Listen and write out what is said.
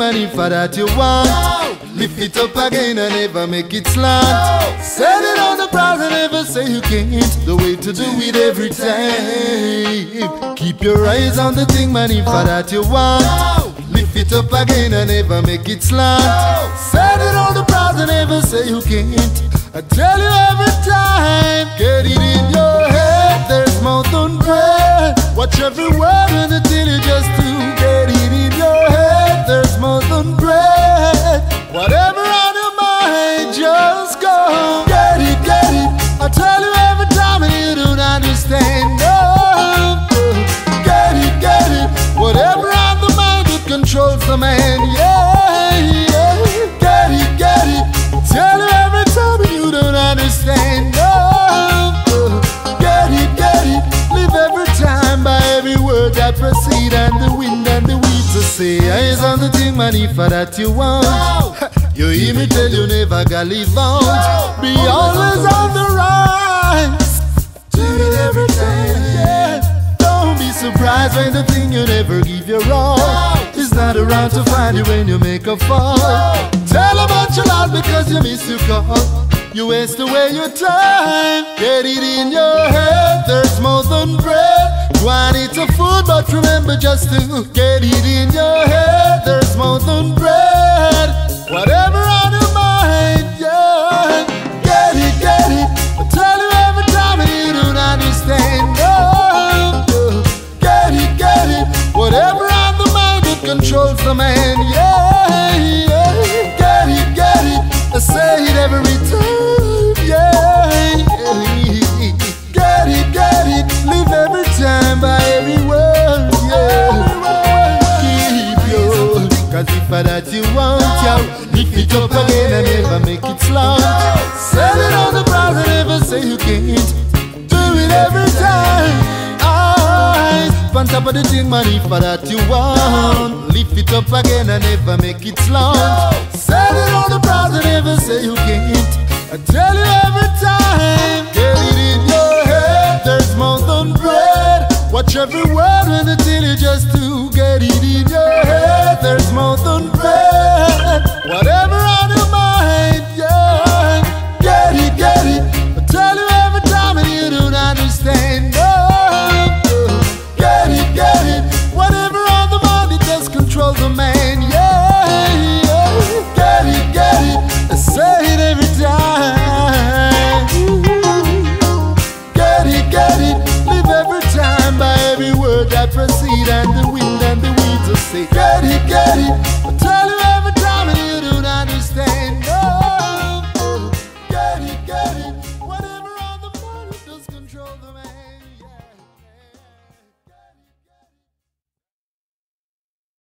man, if that you want. Lift it up again and never make it slant. Set it on the prize and never say you can't. The way to do it every time. Keep your eyes on the thing, man, if that you want. Lift it up again and never make it slant. Set it on the prize and never say you can't. I tell you every time, get it in your head. There's more than bread. Watch every word until you just do. Get it in your head. There's more than bread. Whatever on your mind, just go. Get it, get it. I tell you every time and you don't understand. No, get it. Whatever on the mind, it controls the man. Yeah, yeah. Get it. Tell you every time and you don't understand. No, get it. Live every time by every word that proceed, and the wind and the weeds to say. Eyes on the thing, man, if that you want. You hear me tell you never gotta live on. Be always on the rise. Do it every time, yeah. Don't be surprised when the thing you never give your all is not around to find you when you make a fall. Tell about your life because you miss your call. You waste away your time. Get it in your head. There's more than bread. Go and eat a food, but remember just to get it in your head. There's more than bread. Whatever on your mind, yeah. Get it. I tell you every time and you don't understand. No, get it. Whatever on the mind, it controls the man, yeah. Get it. I say it every time, yeah. Get it. Live every time by every word, yeah. Keep your, cause if that you want, yeah. Lift it up again and never make it slant. Set it on the prize and never say you can't. Do it every time. Eyes on top of the thing, man, if that you want. Lift it up again and never make it slant. Set it on the prize and never say you can't. I tell you every time, get it in your head. There's more than bread. Watch every word until you just do. Get it in your head. There's more than bread. Whatever on your mind, yeah. Get it. I tell you every time and you don't understand. No, get it. Whatever on the mind, it does control the man, yeah. Get it. I say it every time. Get it. Live every time by every word that proceed, and the wind and the weeds will say. Get it. I tell you every time and you don't understand.